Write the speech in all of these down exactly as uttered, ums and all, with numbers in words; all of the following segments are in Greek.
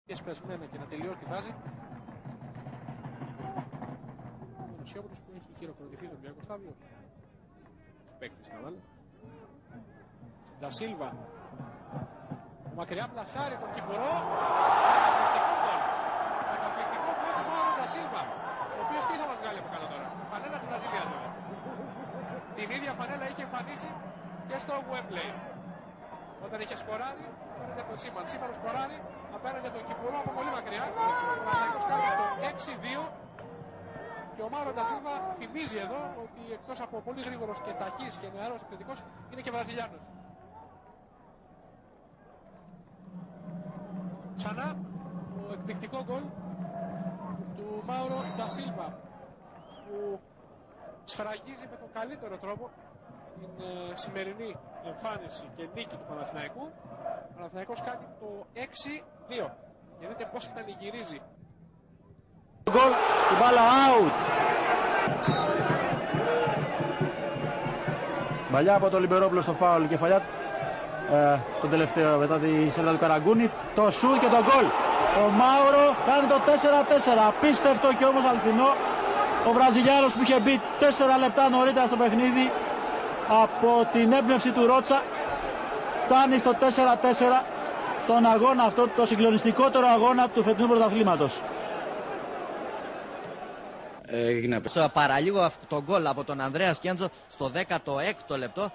εσπεσμένα και να τελειώσει τη φάση. Ο Μονοσιόπουλος που έχει χειροκροτηθεί στο πιακό στάδιο. Τους παίκτες να βάλω. Ντασίλβα. Ο μακριά πλασάρει τον Κυπουρό. Καταπληκτικό γκολ του Μάουρο Ντασίλβα. Ο οποίος τι θα μας βγάλει από κάτω τώρα. Φανέλα της Βραζιλίας βέβαια. Την ίδια φανέλα είχε εμφανίσει και στο Wembley. Όταν είχε σκοράρει, απέναντι από τον Σίμαν. Σήμερα σκοράρει απέναντι από τον Κυπουρό από πολύ μακριά. Ο Παναθηναϊκός κάνει το έξι δύο. Και ο Μάουρο Ντασίλβα θυμίζει εδώ ότι εκτός από πολύ γρήγορος και ταχύς και νεαρός επιθετικός είναι και Βραζιλιάνος. Ξανά το εκπληκτικό γκολ του Μάουρο Ντασίλβα που σφραγίζει με τον καλύτερο τρόπο την ε, σημερινή εμφάνιση και νίκη του Παναθηναϊκού. Ο Παναθηναϊκός κάνει το έξι δύο. Και δείτε πώς πανηγυρίζει. Γκολ, η μπάλα out. Μπαλιά από το Λιμπερόπουλο στο φάουλ, η κεφαλιά ε, το τελευταίο μετά τη σέλα του Καραγκούνη. Το σουτ και το γκολ. Ο Μάουρο κάνει το τέσσερα τέσσερα. Απίστευτο και όμως αληθινό. Ο Βραζιλιάνος που είχε μπει τέσσερα λεπτά νωρίτερα στο παιχνίδι από την έμπνευση του Ρότσα φτάνει στο τέσσερα τέσσερα τον αγώνα αυτό, το συγκλονιστικότερο αγώνα του φετινού πρωταθλήματος. Έγινε παραλίγο αυτό το γκολ από τον Ανδρέα Σκέντζο στο δέκατο έκτο λεπτό.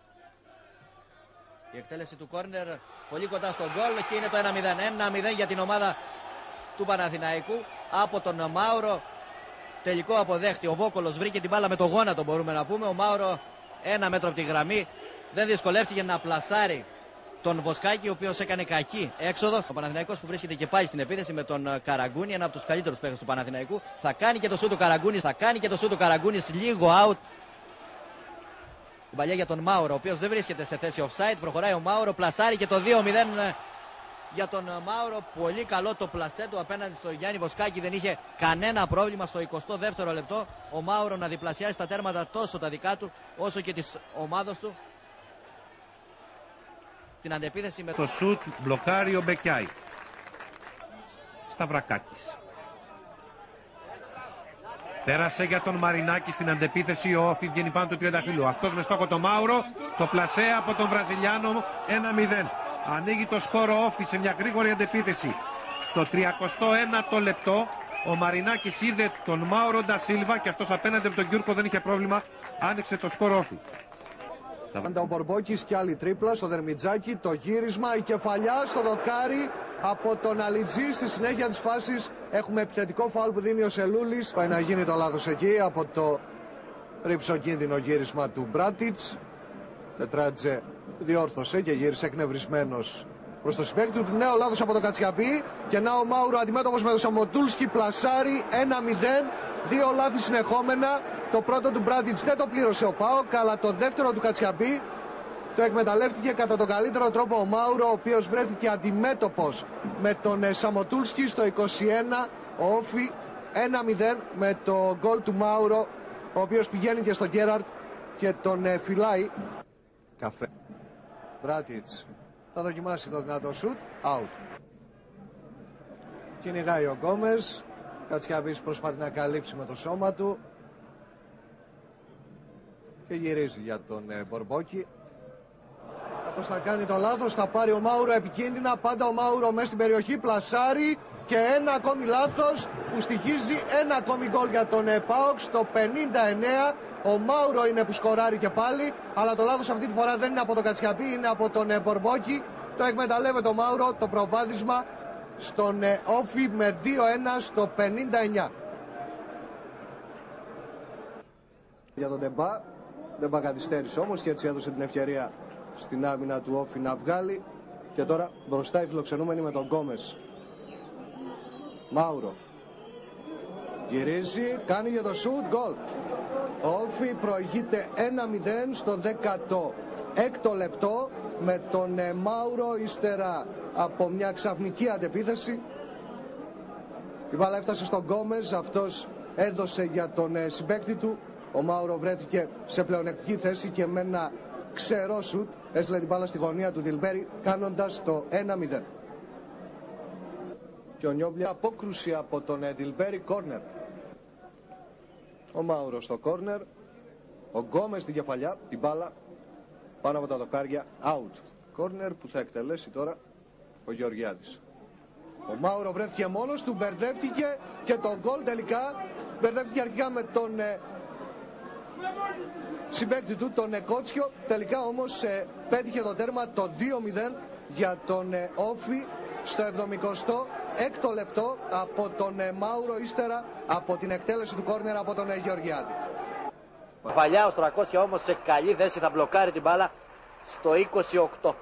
Η εκτέλεση του κόρνερ πολύ κοντά στο γκολ και είναι το ένα μηδέν. ένα μηδέν για την ομάδα του Παναθηναϊκού από τον Μάουρο. Τελικό αποδέχτη. Ο Βόκολος βρήκε την μπάλα με το γόνατο, μπορούμε να πούμε. Ο Μάουρο ένα μέτρο από τη γραμμή δεν δυσκολεύτηκε να πλασάρει τον Βοσκάκη, ο οποίος έκανε κακή έξοδο. Ο Παναθηναϊκός που βρίσκεται και πάλι στην επίθεση με τον Καραγκούνη, ένα από τους καλύτερους παίκτες του Παναθηναϊκού. Θα κάνει και το σούτ του Καραγκούνη, θα κάνει και το σούτ του Καραγκούνη, λίγο out. Η παλιά για τον Μάουρο, ο οποίος δεν βρίσκεται σε θέση offside. Προχωράει ο Μάουρο, πλασάρει και το δύο μηδέν για τον Μάουρο. Πολύ καλό το πλασέ του απέναντι στο Γιάννη Βοσκάκη. Δεν είχε κανένα πρόβλημα στο εικοστό δεύτερο λεπτό ο Μάουρο να διπλασιάσει τα τέρματα τόσο τα δικά του όσο και της ομάδος του. Στην αντεπίθεση με το σουτ μπλοκάρει ο Μπεκιάη. Σταυρακάκης. Πέρασε για τον Μαρινάκη στην αντεπίθεση. Ο Όφη βγαίνει πάνω του τριανταφυλλού. Αυτός με στόχο τον Μάουρο. Το πλασέ από τον Βραζιλιάνο ένα μηδέν. Ανοίγει το σκόρο Όφη σε μια γρήγορη αντεπίθεση. Στο τριακοστό ένατο λεπτό ο Μαρινάκης είδε τον Μάουρο Ντασίλβα και αυτός απέναντι από τον Γιούρκο δεν είχε πρόβλημα. Άνοιξε το σκόρο Όφη. Ο Μπορμπόκης και άλλη τρίπλα στο Δερμιτζάκι, το γύρισμα, η κεφαλιά στο δοκάρι από τον Αλιτζή. Στη συνέχεια της φάσης έχουμε επιθετικό φάουλ που δίνει ο Σελούλης. Πάει να γίνει το λάθος εκεί από το ρυψοκίνδυνο γύρισμα του Μπράτιτς. Τετράτζε διόρθωσε και γύρισε εκνευρισμένος προς το συμπαίκτη του. Νέο λάθος από τον Κατσιαπή και να ο Μάουρο αντιμέτωπος με τον Σαμοτούλσκι, πλασάρει ένα μηδέν. Δύο λάθη συνεχόμενα. Το πρώτο του Μπράτιτς δεν το πλήρωσε ο ΠΑΟΚ, αλλά το δεύτερο του Κατσιαπή το εκμεταλλεύτηκε κατά τον καλύτερο τρόπο ο Μάουρο, ο οποίος βρέθηκε αντιμέτωπος με τον Σαμοτούλσκι στο είκοσι ένα. Ο Όφη ένα μηδέν με το γκολ του Μάουρο, ο οποίος πηγαίνει και στον Γκέραρτ και τον φυλάει. Καφέ. Μπράτιτς θα δοκιμάσει το δυνατό σουτ. Out. Κυνηγάει ο Γκόμες. Κατσιαπής προσπαθεί να καλύψει με το σώμα του και γυρίζει για τον ε, Μπορμπόκη. Αυτός θα κάνει το λάθος, θα πάρει ο Μάουρο επικίνδυνα. Πάντα ο Μάουρο μέσα στην περιοχή, πλασάρει και ένα ακόμη λάθος που στοιχίζει ένα ακόμη γκολ για τον ε, ΠΑΟΚ στο πενήντα εννέα. Ο Μάουρο είναι που σκοράρει και πάλι, αλλά το λάθος αυτή τη φορά δεν είναι από τον Κατσιαπή, είναι από τον ε, Μπορμπόκη. Το εκμεταλλεύεται ο Μάουρο, το προβάδισμα στον ε, Όφη με δύο ένα στο πενήντα εννέα. Για τον Ντεμπά, Ντεμπά καθυστέρησε όμως και έτσι έδωσε την ευκαιρία στην άμυνα του Όφη να βγάλει. Και τώρα μπροστά οι φιλοξενούμενοι με τον Γκόμες. Μάουρο γυρίζει, κάνει για το σουτ, γκολ. Ο Όφη προηγείται ένα μηδέν στο δέκατο έκτο λεπτό με τον ε, Μάουρο ύστερα από μια ξαφνική αντεπίθεση. Η μπάλα έφτασε στον Γκόμες, αυτός έδωσε για τον ε, συμπαίκτη του. Ο Μάουρο βρέθηκε σε πλεονεκτική θέση και με ένα ξερό σουτ έστειλε την μπάλα στη γωνία του Δηλμπέρη κάνοντας το ένα μηδέν. Και ο Νιόμπλια απόκρουση από τον Ντιλμπέρι, κόρνερ. Ο Μάουρο στο κόρνερ. Ο Γκόμες στη κεφαλιά, την μπάλα πάνω από τα δοκάρια, out. Κόρνερ που θα εκτελέσει τώρα ο Γεωργιάδης. Ο Μάουρο βρέθηκε μόνος του, μπερδεύτηκε και το γκολ τελικά. Μπερδεύτηκε αρχικά με τον ε, συμπαίκτη του, τον ε, Κότσιο. Τελικά όμως ε, πέτυχε το τέρμα, το δύο μηδέν για τον ε, Όφη στο εβδομηκοστό έκτο λεπτό από τον ε, Μάουρο, ύστερα από την εκτέλεση του κόρνερ από τον ε, Γεωργιάδη. Παλιά ο τριακόσια όμως σε καλή θέση, θα μπλοκάρει την μπάλα στο είκοσι οκτώ.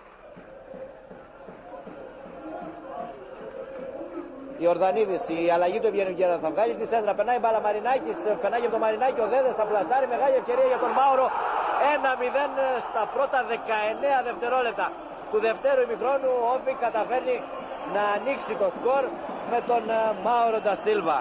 Η Ορδανίδης, η αλλαγή του Ευγενικέρα θα βγάλει τη σέντρα, περνάει μπάλα Μαρινάκης, περνάει από το Μαρινάκη, ο Δέδες θα πλασάρει, μεγάλη ευκαιρία για τον Μάουρο. ένα μηδέν στα πρώτα δεκαεννέα δευτερόλεπτα του δευτέρου ημιχρόνου. Ο Όφη καταφέρνει να ανοίξει το σκορ με τον Μάουρο ντα Σίλβα.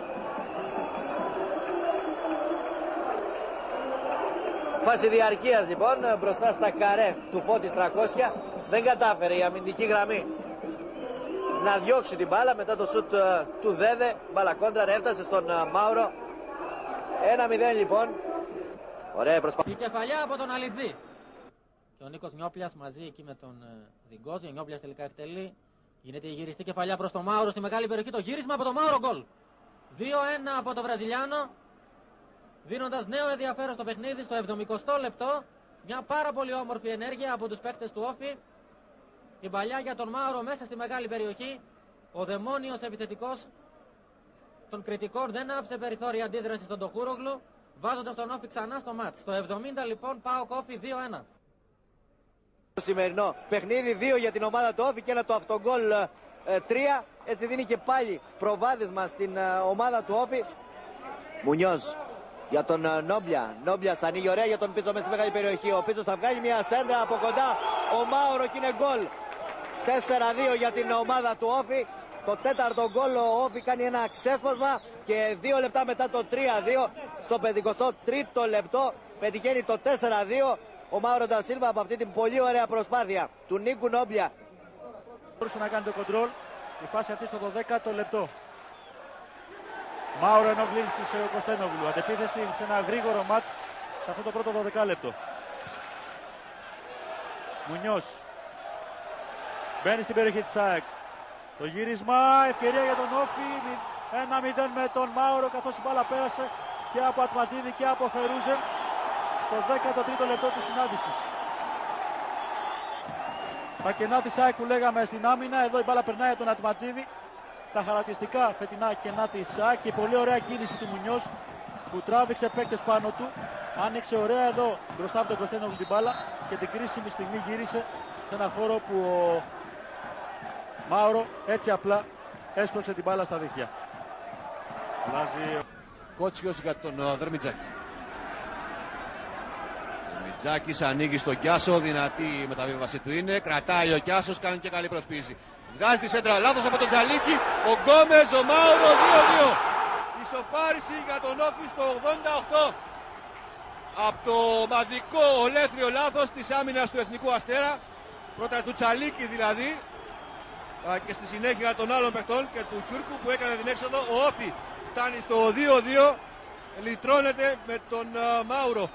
Φάση διαρκείας λοιπόν μπροστά στα καρέ του Φώτης τριακόσια. Δεν κατάφερε η αμυντική γραμμή να διώξει την μπάλα μετά το σουτ του Δέδε. Μπάλα κόντρα έφτασε στον Μάουρο. ένα μηδέν λοιπόν. Ωραία προσπάθεια. Η κεφαλιά από τον Αλιτζή. Και ο Νίκος Νιόπλιας μαζί εκεί με τον Διγκόζη. Ο Νιόπλιας τελικά εκτελεί. Γίνεται η γυριστή κεφαλιά προς τον Μάουρο στη μεγάλη περιοχή. Το γύρισμα από τον Μάουρο, γκολ. δύο ένα από τον Βραζιλιάνο. Δίνοντας νέο ενδιαφέρον στο παιχνίδι στο εβδομηκοστό λεπτό. Μια πάρα πολύ όμορφη ενέργεια από τους παίκτες του Όφη. Η παλιά για τον Μάουρο μέσα στη μεγάλη περιοχή. Ο δαιμόνιος επιθετικός των κριτικών δεν άφησε περιθώρια αντίδραση στον Τοχούρογλου, βάζοντας τον Όφη ξανά στο μάτς. Στο εβδομήντα λοιπόν ΠΑΟΚ Όφη δύο ένα. Το σημερινό παιχνίδι, δύο για την ομάδα του Όφη και ένα το αυτογκόλ τρία. Έτσι δίνει και πάλι προβάδισμα στην ε, ομάδα του Όφη. Μουνιός για τον ε, Νόμπλια. Νόμπλιας ανοίγει ωραία για τον Πίτσο μέσα στη μεγάλη περιοχή. Ο Πίτσος θα βγάλει μια σέντρα από κοντά. Ο Μάουρο και είναι γκολ. τέσσερα δύο για την ομάδα του Όφη. Το τέταρτο γκολ ο Όφη κάνει ένα ξέσπασμα και δύο λεπτά μετά το τρία δύο στο πενηκοστό τρίτο λεπτό πετυχαίνει το τέσσερα δύο ο Μάουρο ντα Σίλβα από αυτή την πολύ ωραία προσπάθεια του Νίκου Νόμπλια. Μπορούσε να κάνει το κοντρόλ η φάση αυτή στο δωδέκατο λεπτό. Μάουρο ενόχλησε σε Κωστένογλου. Αντεπίθεση σε ένα γρήγορο μάτς σε αυτό το πρώτο δωδεκάλεπτο. Μουνιός μπαίνει στην περιοχή της ΑΕΚ. Το γύρισμα, ευκαιρία για τον Όφη. ένα μηδέν με τον Μάουρο, καθώς η μπάλα πέρασε και από Ατματζίδη και από Φερούζεν στο δέκατο τρίτο λεπτό της συνάντησης. Τα κενά της ΑΕΚ που λέγαμε στην άμυνα, εδώ η μπάλα περνάει από τον Ατματζίδη. Τα χαρακτηριστικά φετινά κενά της ΑΕΚ και πολύ ωραία κίνηση του Μουνιός που τράβηξε παίκτες πάνω του. Άνοιξε ωραία εδώ μπροστά από τον Κωστένογλου την μπάλα και την κρίσιμη στιγμή γύρισε σε ένα χώρο που ο Μάουρο έτσι απλά έσπρωξε την μπάλα στα δίχτυα. Κότσιος για τον Δερμιτζάκη. Δερμιτζάκης ανοίγει στον Κιάσο, δυνατή η μεταβίβαση του είναι. Κρατάει ο Κιάσος, κάνει και καλή προσποίηση. Βγάζει τη σέντρα, λάθος από τον Τζαλίκη. Ο Γκόμες, ο Μάουρο, δύο δύο. Ισοπάριση για τον Όφη στο ογδόντα οκτώ. Από το μαδικό ολέθριο λάθος της άμυνας του Εθνικού Αστέρα. Πρώτα του Τσαλίκη δηλαδή. Και στη συνέχεια των άλλων παιχτών και του Κιούρκου που έκανε την έξοδο. Ο Όφη φτάνει στο δύο δύο, λυτρώνεται με τον uh, Μάουρο.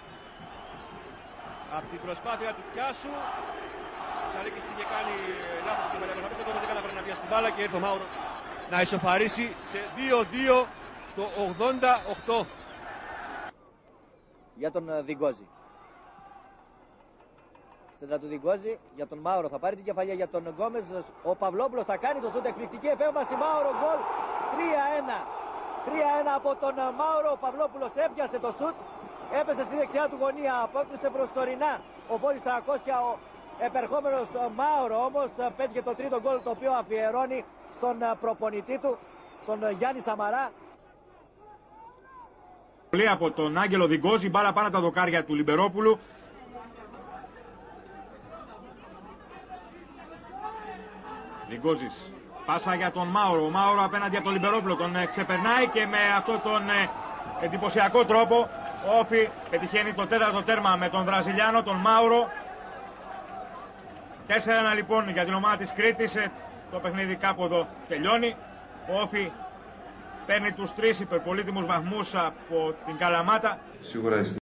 Από την προσπάθεια του Κιάσου, ο Τσαλίκης είχε κάνει λάθος και παλιά προσπάθεια, όμως δεν καταφέρει να πιάσει την μπάλα και ήρθε ο Μάουρο να ισοφαρίσει σε δύο δύο στο ογδόντα οκτώ. Για τον uh, Διγκόζη. Σέντρα του Διγκόζη για τον Μάουρο, θα πάρει την κεφαλιά για τον Γκόμες. Ο Παυλόπουλος θα κάνει το σούτ, εκπληκτική επέμβαση. Μάουρο, γκολ τρία ένα. τρία ένα από τον Μάουρο. Ο Παυλόπουλος έπιασε το σούτ, έπεσε στη δεξιά του γωνία, απόκτησε προσωρινά ο Βόλης τριακόσια. Ο επερχόμενος Μάουρο όμως πέτυχε το τρίτο γκολ, το οποίο αφιερώνει στον προπονητή του, τον Γιάννη Σαμαρά. Από τον Άγγελο Διγκόζη, μπάλα πάνω τα δοκάρια του Λιμπερόπουλου. Διγκόζης, πάσα για τον Μάουρο. Ο Μάουρο απέναντι από τον Λιμπερόπουλο τον ε, ξεπερνάει και με αυτόν τον ε, εντυπωσιακό τρόπο ο Όφη πετυχαίνει το τέταρτο τέρμα με τον Βραζιλιάνο, τον Μάουρο. τέσσερα ένα λοιπόν για την ομάδα της Κρήτης. Ε, το παιχνίδι κάπου εδώ τελειώνει. Ο Όφι παίρνει τους τρεις υπερπολίτιμους βαθμούς από την Καλαμάτα. Σίγουρα